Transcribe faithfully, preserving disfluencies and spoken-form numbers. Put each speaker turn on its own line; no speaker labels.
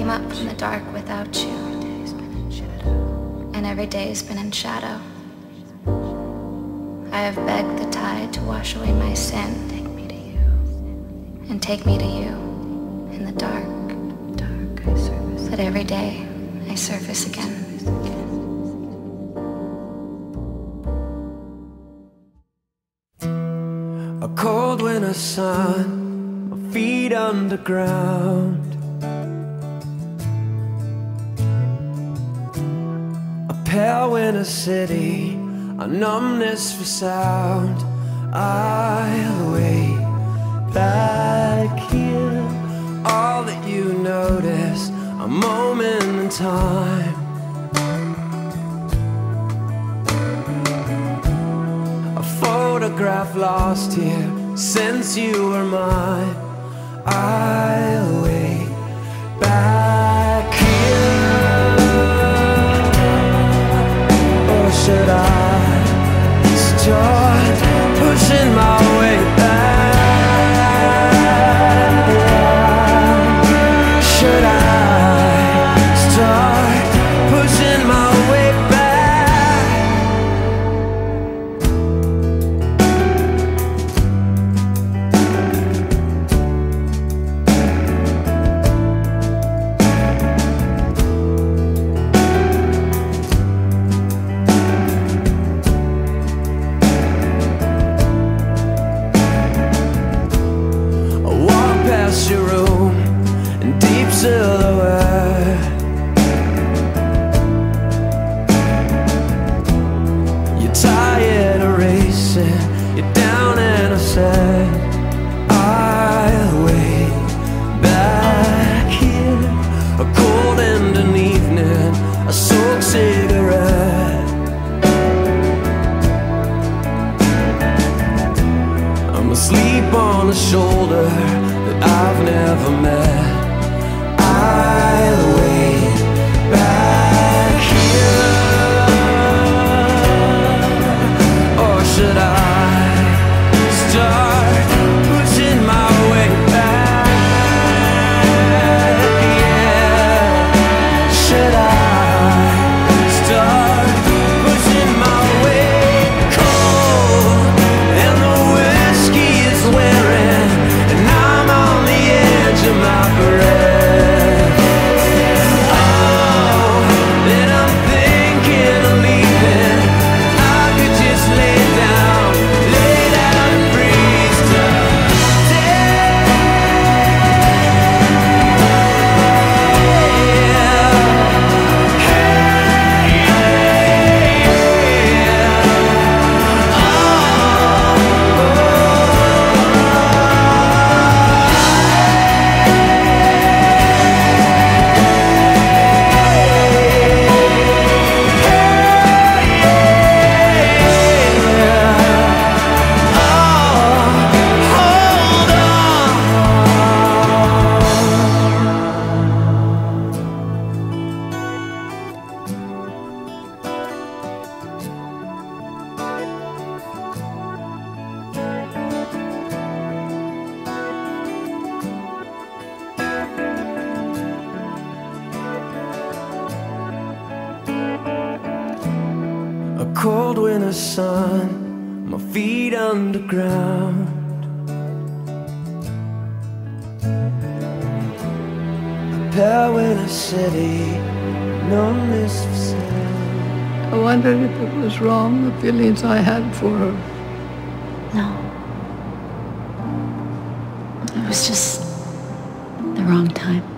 came up in the dark without you, and every day's been in shadow. I have begged the tide to wash away my sin, take me to you, and take me to you in the dark. Dark, I surface. But every day I surface again.
A cold winter sun, my feet underground. A pale winter city, a numbness for sound. I'll wait back here. All that you notice, a moment in time. A photograph lost here since you were mine. I'll wait back here. Or should I start pushing my way back? Should I start pushing my way back? Your room in deep silhouette. You're tired of racing, you're down and upset. I'll wait back here, a cold end an evening, a soaked cigarette. I'm asleep on a shoulder I've never met. I'll wait back here. Or should I start pushing my way back? Yeah. Should I start pushing my way? Cold and the whiskey is wearing, and I'm on the edge of my breath. Oh, then I'm thinking of leaving. I could just lay down, lay down and freeze to a cold winter sun, my feet underground. A pale winter city, numbness for sound.
I wondered if it was wrong, the feelings I had for her.
No. It was just the wrong time.